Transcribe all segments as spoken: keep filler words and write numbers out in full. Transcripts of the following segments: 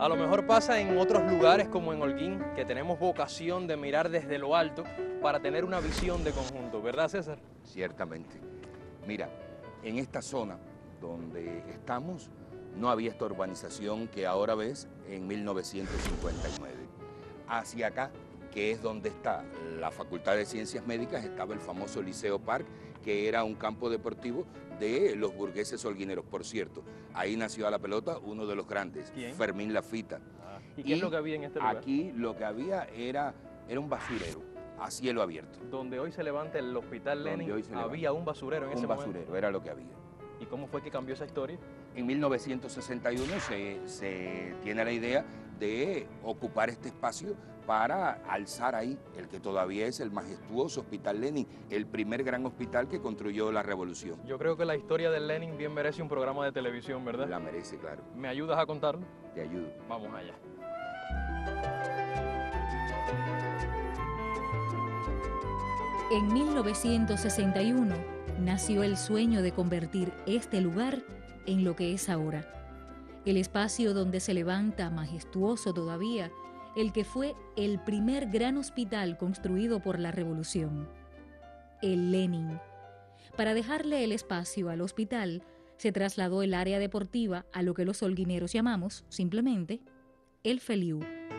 A lo mejor pasa en otros lugares como en Holguín, que tenemos vocación de mirar desde lo alto para tener una visión de conjunto, ¿verdad, César? Ciertamente. Mira, en esta zona donde estamos no había esta urbanización que ahora ves en mil novecientos cincuenta y nueve. Hacia acá, que es donde está la Facultad de Ciencias Médicas, estaba el famoso Liceo Park, que era un campo deportivo de los burgueses holguineros. Por cierto, ahí nació a la pelota uno de los grandes, ¿Quién? Fermín Lafita. Ah, ¿y qué y es lo que había en este lugar? Aquí lo que había era, era un basurero a cielo abierto. Donde hoy se levanta el Hospital Lenin, había levanta. un basurero en un ese basurero, momento. era lo que había. ¿Y cómo fue que cambió esa historia? En mil novecientos sesenta y uno se, se tiene la idea de ocupar este espacio para alzar ahí el que todavía es el majestuoso Hospital Lenin, el primer gran hospital que construyó la revolución. Yo creo que la historia del Lenin bien merece un programa de televisión, ¿verdad? La merece, claro. ¿Me ayudas a contarlo? Te ayudo. Vamos allá. En mil novecientos sesenta y uno nació el sueño de convertir este lugar en lo que es ahora. El espacio donde se levanta, majestuoso todavía, el que fue el primer gran hospital construido por la Revolución, el Lenin. Para dejarle el espacio al hospital, se trasladó el área deportiva a lo que los holguineros llamamos, simplemente, el Feliú.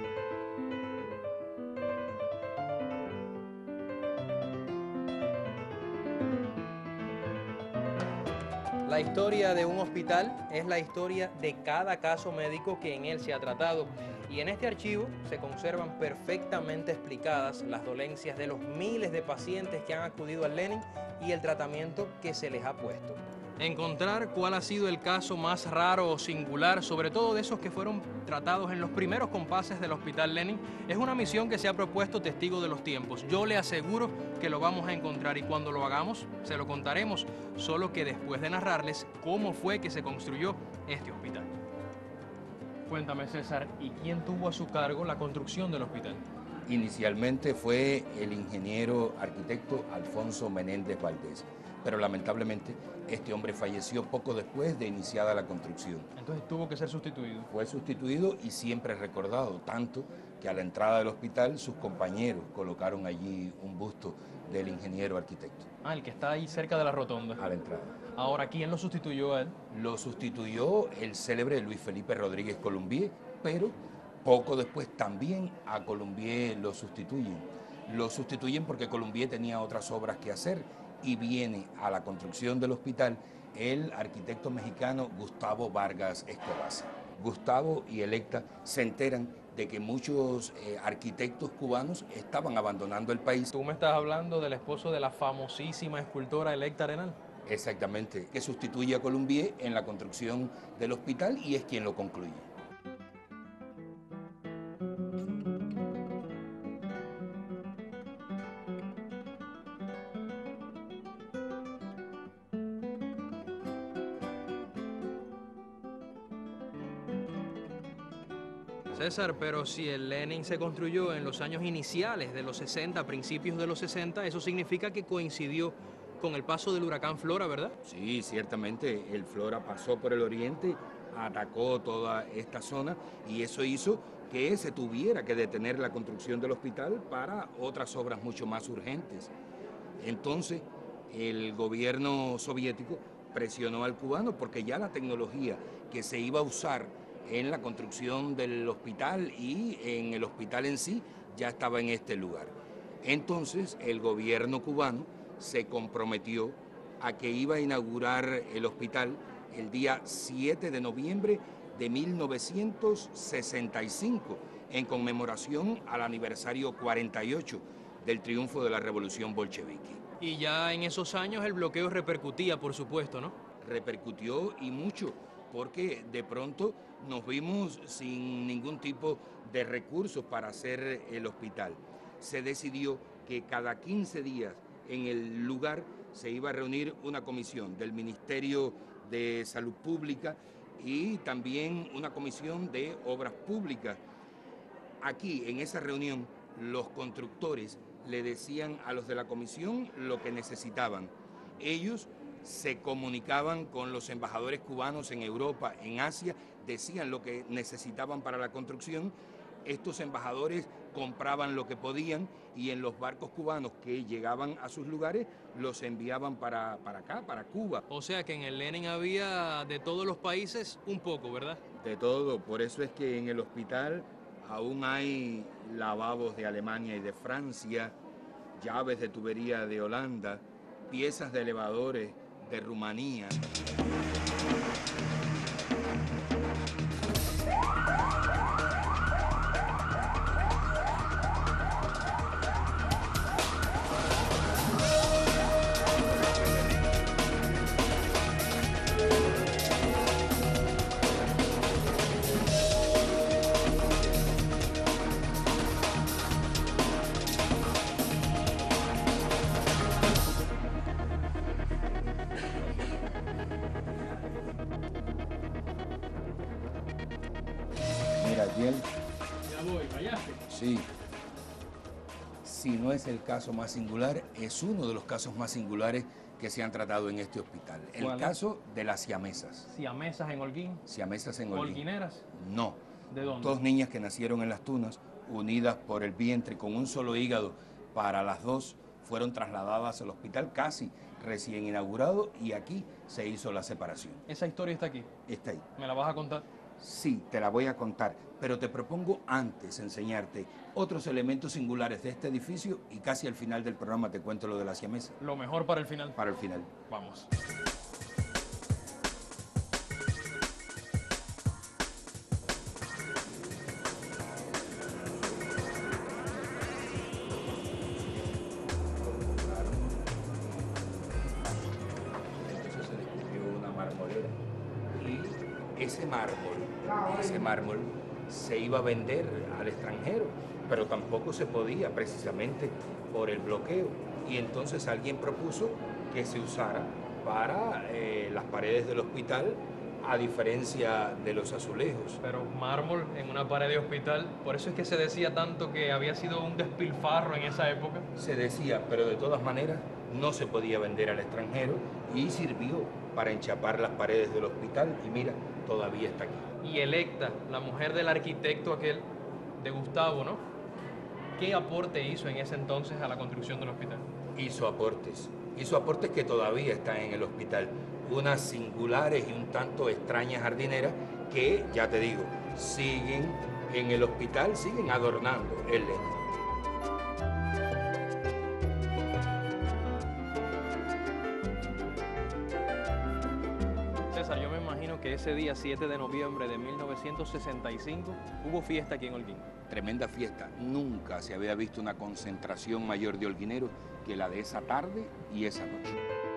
La historia de un hospital es la historia de cada caso médico que en él se ha tratado. Y en este archivo se conservan perfectamente explicadas las dolencias de los miles de pacientes que han acudido al Lenin y el tratamiento que se les ha puesto. Encontrar cuál ha sido el caso más raro o singular, sobre todo de esos que fueron tratados en los primeros compases del Hospital Lenin, es una misión que se ha propuesto Testigo de los Tiempos. Yo le aseguro que lo vamos a encontrar y cuando lo hagamos se lo contaremos, solo que después de narrarles cómo fue que se construyó este hospital. Cuéntame, César, ¿y quién tuvo a su cargo la construcción del hospital? Inicialmente fue el ingeniero arquitecto Alfonso Menéndez Valdés, pero lamentablemente este hombre falleció poco después de iniciada la construcción. Entonces tuvo que ser sustituido. Fue sustituido y siempre recordado, tanto que a la entrada del hospital sus compañeros colocaron allí un busto del ingeniero arquitecto. Ah, el que está ahí cerca de la rotonda. A la entrada. Ahora, ¿quién lo sustituyó a él? Lo sustituyó el célebre Luis Felipe Rodríguez Colombier, pero poco después también a Colombier lo sustituyen. Lo sustituyen porque Colombier tenía otras obras que hacer y viene a la construcción del hospital el arquitecto mexicano Gustavo Vargas Escobaza. Gustavo y Electa se enteran de que muchos eh, arquitectos cubanos estaban abandonando el país. Tú me estás hablando del esposo de la famosísima escultora Electa Arenal. Exactamente, que sustituye a Colombier en la construcción del hospital y es quien lo concluye. César, pero si el Lenin se construyó en los años iniciales de los sesenta, principios de los sesenta, eso significa que coincidió con el paso del huracán Flora, ¿verdad? Sí, ciertamente, el Flora pasó por el oriente, atacó toda esta zona y eso hizo que se tuviera que detener la construcción del hospital para otras obras mucho más urgentes. Entonces, el gobierno soviético presionó al cubano porque ya la tecnología que se iba a usar en la construcción del hospital y en el hospital en sí ya estaba en este lugar. Entonces, el gobierno cubano se comprometió a que iba a inaugurar el hospital el día siete de noviembre de mil novecientos sesenta y cinco, en conmemoración al aniversario cuarenta y ocho del triunfo de la Revolución Bolchevique. Y ya en esos años el bloqueo repercutía, por supuesto, ¿no? Repercutió y mucho, porque de pronto nos vimos sin ningún tipo de recursos para hacer el hospital. Se decidió que cada quince días en el lugar se iba a reunir una comisión del Ministerio de Salud Pública y también una comisión de Obras Públicas. Aquí, en esa reunión, los constructores le decían a los de la comisión lo que necesitaban. Ellos se comunicaban con los embajadores cubanos en Europa, en Asia, decían lo que necesitaban para la construcción. Estos embajadores compraban lo que podían y en los barcos cubanos que llegaban a sus lugares los enviaban para, para acá, para Cuba. O sea que en el Lenin había de todos los países un poco, ¿verdad? De todo, por eso es que en el hospital aún hay lavabos de Alemania y de Francia, llaves de tubería de Holanda, piezas de elevadores de Rumanía. Mira, Diel. Ya voy, fallaste. Sí. Si no es el caso más singular, es uno de los casos más singulares que se han tratado en este hospital. El ¿Cuál? caso de las siamesas. ¿Siamesas en Holguín? Siamesas en Holguín. ¿Holguineras? No. ¿De dónde? Dos niñas que nacieron en Las Tunas, unidas por el vientre con un solo hígado para las dos, fueron trasladadas al hospital casi recién inaugurado y aquí se hizo la separación. Esa historia está aquí. Está ahí. ¿Me la vas a contar? Sí, te la voy a contar, pero te propongo antes enseñarte otros elementos singulares de este edificio y casi al final del programa te cuento lo de la siamesa. Lo mejor para el final. Para el final. Vamos. Entonces se descubrió una marmolera y ese mármol, ese mármol se iba a vender al extranjero, pero tampoco se podía precisamente por el bloqueo. Y entonces alguien propuso que se usara para eh, las paredes del hospital, a diferencia de los azulejos. Pero mármol en una pared de hospital, por eso es que se decía tanto que había sido un despilfarro en esa época. Se decía, pero de todas maneras no se podía vender al extranjero y sirvió para enchapar las paredes del hospital y mira, todavía está aquí. Y Electa, la mujer del arquitecto aquel, de Gustavo, ¿no? ¿Qué aporte hizo en ese entonces a la construcción del hospital? Hizo aportes, hizo aportes que todavía están en el hospital. Unas singulares y un tanto extrañas jardineras que, ya te digo, siguen en el hospital, siguen adornando el Lenin. César, yo me imagino que ese día siete de noviembre de mil novecientos sesenta y cinco hubo fiesta aquí en Holguín. Tremenda fiesta. Nunca se había visto una concentración mayor de holguineros que la de esa tarde y esa noche.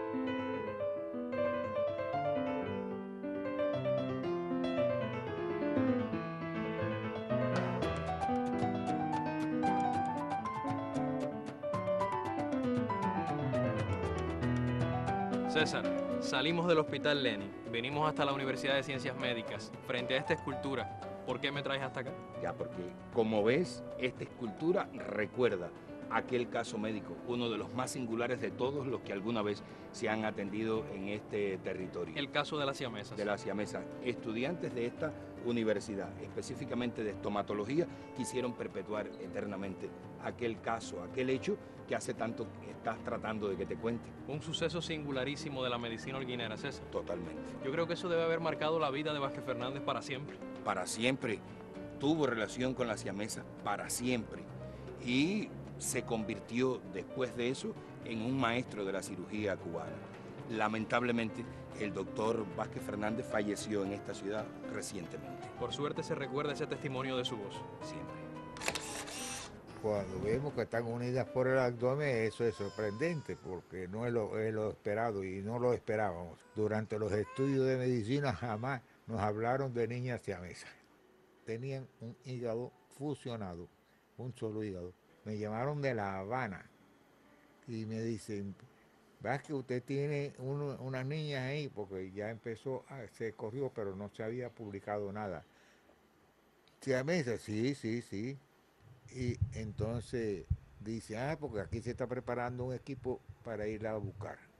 César, salimos del Hospital Lenin, venimos hasta la Universidad de Ciencias Médicas, frente a esta escultura. ¿Por qué me traes hasta acá? Ya, porque como ves, esta escultura recuerda aquel caso médico, uno de los más singulares de todos los que alguna vez se han atendido en este territorio. El caso de las siamesas. De las siamesas. Estudiantes de esta universidad, específicamente de estomatología, quisieron perpetuar eternamente aquel caso, aquel hecho que hace tanto estás tratando de que te cuente. Un suceso singularísimo de la medicina holguinera, César. Totalmente. Yo creo que eso debe haber marcado la vida de Vázquez Fernández para siempre. Para siempre. Tuvo relación con la siamesa para siempre. Y se convirtió después de eso en un maestro de la cirugía cubana. Lamentablemente, el doctor Vázquez Fernández falleció en esta ciudad recientemente. Por suerte se recuerda ese testimonio de su voz. Siempre. Cuando vemos que están unidas por el abdomen, eso es sorprendente porque no es lo, es lo esperado y no lo esperábamos. Durante los estudios de medicina jamás nos hablaron de niñas siamesas. Tenían un hígado fusionado, un solo hígado. Me llamaron de La Habana y me dicen, ¿ves que usted tiene uno, unas niñas ahí? Porque ya empezó, ah, se corrió, pero no se había publicado nada. ¿Siamesas? Sí, sí, sí. Y entonces dice, ah, porque aquí se está preparando un equipo para irla a buscar.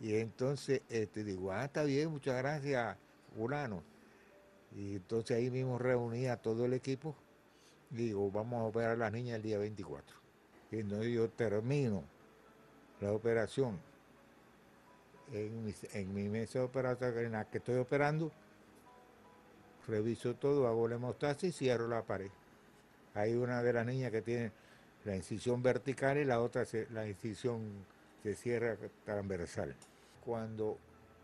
Y entonces este, digo, ah, está bien, muchas gracias, fulano. Y entonces ahí mismo reuní a todo el equipo. Digo, vamos a operar a las niñas el día veinticuatro. Y entonces yo termino la operación en mi, en mi mesa de operación en la que estoy operando, reviso todo, hago la hemostasis y cierro la pared. Hay una de las niñas que tiene la incisión vertical y la otra, se, la incisión se cierra transversal. Cuando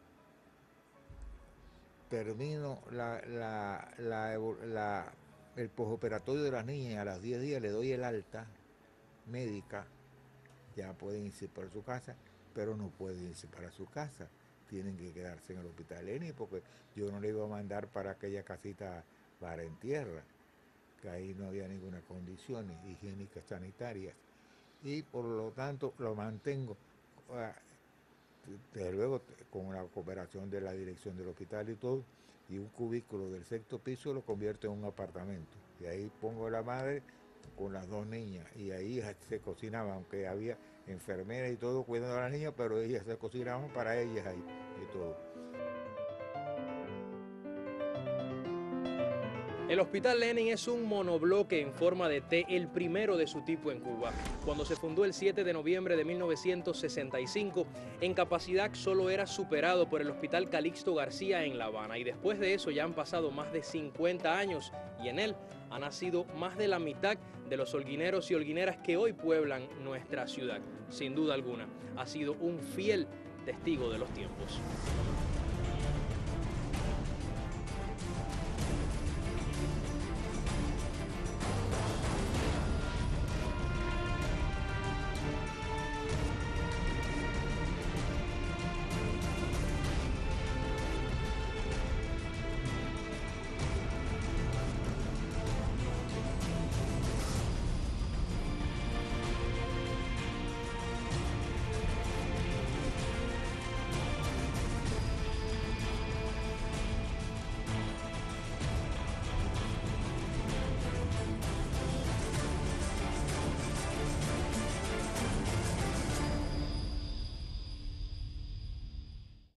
termino la, la, la, la, el posoperatorio de las niñas, a las diez días le doy el alta médica, ya pueden irse para su casa, pero no pueden irse para su casa, tienen que quedarse en el hospital Eni, porque yo no le iba a mandar para aquella casita para en tierra, que ahí no había ninguna condición higiénicas sanitarias, y por lo tanto lo mantengo, desde luego con la cooperación de la dirección del hospital y todo, y un cubículo del sexto piso lo convierto en un apartamento, y ahí pongo a la madre con las dos niñas, y ahí se cocinaba, aunque había enfermeras y todo cuidando a las niñas, pero ellas se cocinaban para ellas ahí y todo. El Hospital Lenin es un monobloque en forma de T, el primero de su tipo en Cuba. Cuando se fundó el siete de noviembre de mil novecientos sesenta y cinco, en capacidad solo era superado por el Hospital Calixto García en La Habana, y después de eso ya han pasado más de cincuenta años y en él ha nacido más de la mitad de los holguineros y holguineras que hoy pueblan nuestra ciudad. Sin duda alguna, ha sido un fiel testigo de los tiempos.